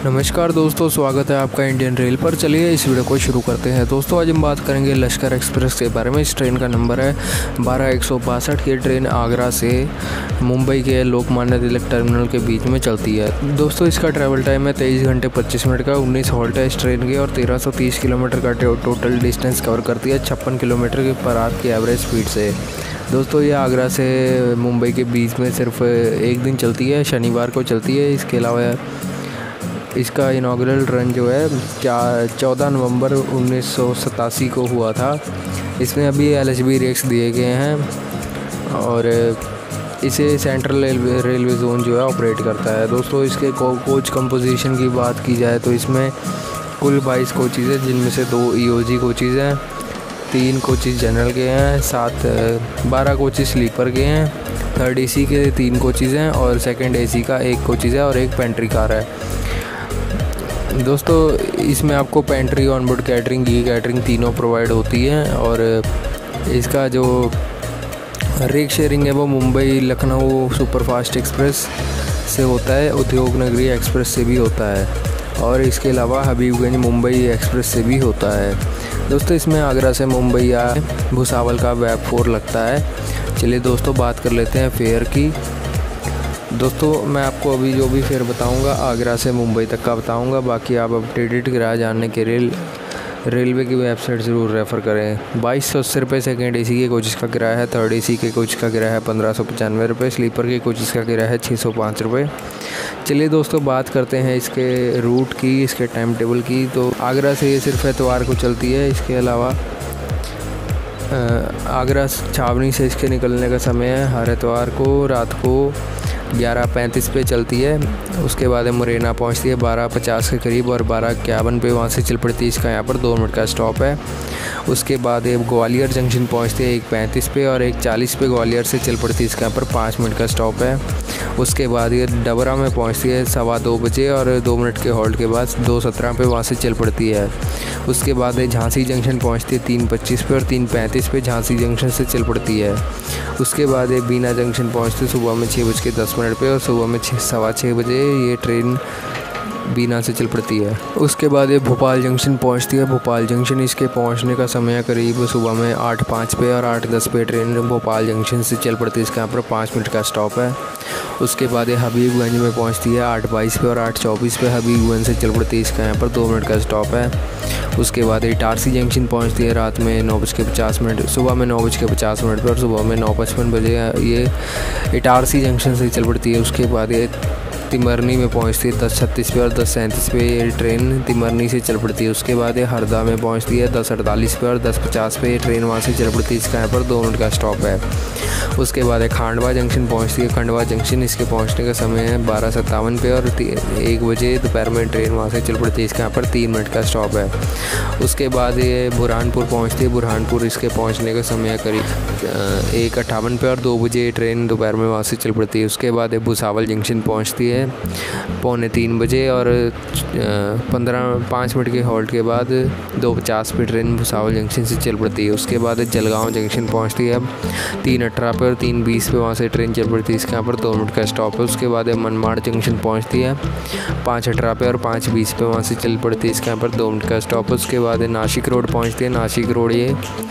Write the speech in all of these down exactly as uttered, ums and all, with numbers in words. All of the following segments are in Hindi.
नमस्कार दोस्तों, स्वागत है आपका इंडियन रेल पर। चलिए इस वीडियो को शुरू करते हैं। दोस्तों आज हम बात करेंगे लश्कर एक्सप्रेस के बारे में। इस ट्रेन का नंबर है बारह एक सौ बासठ। ये ट्रेन आगरा से मुंबई के लोकमान्य तिलक टर्मिनल के बीच में चलती है। दोस्तों इसका ट्रैवल टाइम है तेईस घंटे पच्चीस मिनट का। उन्नीस हॉल्ट है इस ट्रेन की और तेरह सौ तीस किलोमीटर का टोटल डिस्टेंस कवर करती है छप्पन किलोमीटर की पर आवर की एवरेज स्पीड से। दोस्तों ये आगरा से मुंबई के बीच में सिर्फ एक दिन चलती है, शनिवार को चलती है। इसके अलावा इसका इनाग्रल रन जो है क्या चौदह नवंबर उन्नीस सौ सतासी को हुआ था। इसमें अभी एल एच बी रेक्स दिए गए हैं और इसे सेंट्रल रेलवे रेलवे जोन जो है ऑपरेट करता है। दोस्तों इसके को, कोच कंपोजिशन की बात की जाए तो इसमें कुल बाईस कोचेज़ हैं, जिनमें से दो ई ओ जी कोचेज़ हैं, तीन कोचेज़ जनरल के हैं, सात बारह कोचेज़ स्लीपर के हैं, थर्ड ए सी के तीन कोचेज़ हैं और सेकंड ए सी का एक कोचेज़ है और एक पेंट्री कार है। दोस्तों इसमें आपको पेंट्री, ऑनबोर्ड कैटरिंग, गी कैटरिंग तीनों प्रोवाइड होती है और इसका जो रेक शेयरिंग है वो मुंबई लखनऊ सुपरफास्ट एक्सप्रेस से होता है, उद्योग नगरी एक्सप्रेस से भी होता है और इसके अलावा हबीबगंज मुंबई एक्सप्रेस से भी होता है। दोस्तों इसमें आगरा से मुंबई या भुसावल का वेब फोर लगता है। चलिए दोस्तों बात कर लेते हैं फेयर की। दोस्तों मैं आपको अभी जो भी फेयर बताऊंगा आगरा से मुंबई तक का बताऊंगा। बाकी आप अपडेटेड किराया जानने के रेल रेलवे की वेबसाइट ज़रूर रेफ़र करें। बाईस सौ अस्सी रुपये सेकेंड ए सी के कोचेज़ का किराया है, थर्ड ए सी के कोच का किराया है पंद्रह सौ पचानवे रुपये, स्लीपर के कोचेज़ का किराया है छः सौ पाँच रुपये। चलिए दोस्तों बात करते हैं इसके रूट की, इसके टाइम टेबल की। तो आगरा से ये सिर्फ एतवार को चलती है। इसके अलावा आगरा छावनी से इसके निकलने का समय है हर एतवार को रात को ग्यारह पैंतीस पे चलती है। उसके बाद मुरैना पहुंचती है बारह पचास के करीब और बारह इक्यावन पे वहाँ से चल पड़ती है। इसका यहाँ पर दो मिनट का स्टॉप है। उसके बाद ये ग्वालियर जंक्शन पहुंचती है एक पैंतीस पे और एक चालीस पे ग्वालियर से चल पड़ती है। इसका यहाँ पर पाँच मिनट का स्टॉप है। उसके बाद ये डबरा में पहुंचती है सवा दो बजे और दो मिनट के हॉल्ट के बाद दो सत्रह पे वहाँ से चल पड़ती है। उसके बाद ये झांसी जंक्शन पहुंचती है तीन पच्चीस पे और तीन पैंतीस पे झांसी जंक्शन से चल पड़ती है। उसके बाद ये बीना जंक्शन पहुंचती है सुबह में छः बज के दस मिनट पे और सुबह में छः सवा छः बजे ये ट्रेन बीना से चल पड़ती है। उसके बाद ये भोपाल जंक्शन पहुंचती है। भोपाल जंक्शन इसके पहुंचने का समय करीब सुबह में आठ पाँच पे और आठ दस पे ट्रेन भोपाल जंक्शन से चल पड़ती है। इसके यहाँ पर पाँच मिनट का स्टॉप है। उसके बाद ये हबीबगंज में पहुंचती है आठ बाईस पे और आठ चौबीस पे हबीबगंज से चल पड़ती है। इसका यहाँ पर दो मिनट का स्टॉप है। उसके बाद ये इटारसी जंक्शन पहुंचती है रात में नौ बज के पचास मिनट सुबह में नौ बज के पचास मिनट पर और सुबह में नौ पचपन बजे ये इटारसी जंक्शन से चल पड़ती है। उसके बाद ये तिमरनी में पहुंचती है दस छत्तीस पे और दस सैंतीस पे ये ट्रेन तिमरनी से चल पड़ती है। उसके बाद ये हरदा में पहुंचती है दस अड़तालीस पे और दस पचास पे ये ट्रेन वहाँ से चल पड़ती है। इसका यहाँ पर दो मिनट का स्टॉप है। उसके बाद ये खांडवा जंक्शन पहुंचती है। खंडवा जंक्शन इसके पहुंचने का समय है बारह सत्तावन पे और एक बजे दोपहर में ट्रेन वहाँ से चल पड़ती है। इसके यहाँ पर तीन मिनट का स्टॉप है। उसके बाद ये बुरहानपुर पहुँचती है। बुरहानपुर इसके पहुँचने का समय करीब एक अट्ठावन पे और दो बजे ट्रेन दोपहर में वहाँ से चल पड़ती है। उसके बाद ये भुसावल जंक्शन पहुँचती है पौने तीन बजे और पंद्रह पाँच मिनट के हॉल्ट के बाद दो पचास पे ट्रेन भुसावल जंक्शन से चल पड़ती है। उसके बाद जलगांव जंक्शन पहुंचती है तीन अठारह पे और तीन बीस पे वहाँ से ट्रेन चल पड़ती है। इसके यहाँ पर दो मिनट का स्टॉप है। उसके बाद मनमाड़ जंक्शन पहुंचती है पाँच अठारह पे और पाँच बीस पे वहाँ से चल पड़ती है। इसके यहाँ पर दो मिनट का स्टॉप है। उसके बाद नासिक रोड पहुँचती है। नासिक रोड ये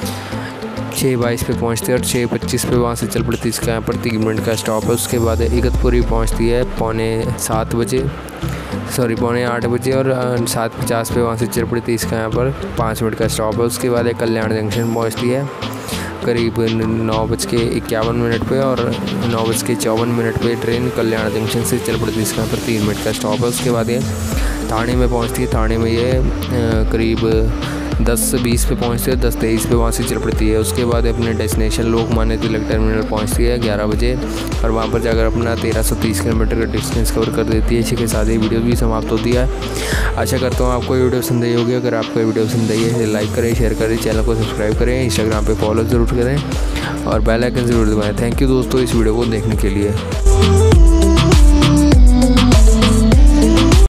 छः बाईस पे पहुंचती है और छः पच्चीस पे वहाँ से चल पड़ती है। इसका यहाँ पर तीन मिनट का स्टॉप है। उसके बाद इगतपुरी पहुंचती है पौने सात बजे सॉरी पौने आठ बजे और सात पचास पे वहाँ से चल पड़ती है। इसका यहाँ पर पाँच मिनट का स्टॉप है। उसके बाद कल्याण जंक्शन पहुँचती है करीब नौ बज के इक्यावन मिनट पे और नौ बज के चौवन मिनट पे ट्रेन कल्याण जंक्शन से चल पड़ती है। इसका यहाँ पर तीन मिनट का स्टॉप है। उसके बाद ये थाने में पहुँचती है। थाने में ये करीब दस बीस पे पहुंचती है, दस तेईस पे वहाँ से चल पड़ती है। उसके बाद अपने डेस्टिनेशन लोकमान्य तिलक टर्मिनल पहुंचती है ग्यारह बजे और वहाँ पर जाकर अपना तेरह सौ तीस किलोमीटर का डिस्टेंस कवर कर देती है। इसी के साथ ही वीडियो भी समाप्त होती है। आशा करता हूँ आपको ये वीडियो पसंद आई होगी। अगर आपको ये वीडियो पसंद आई है लाइक करें, शेयर करें, चैनल को सब्सक्राइब करें, इंस्टाग्राम पर फॉलो ज़रूर करें और बेल आइकन ज़रूर दबाएँ। थैंक यू दोस्तों इस वीडियो को देखने के लिए।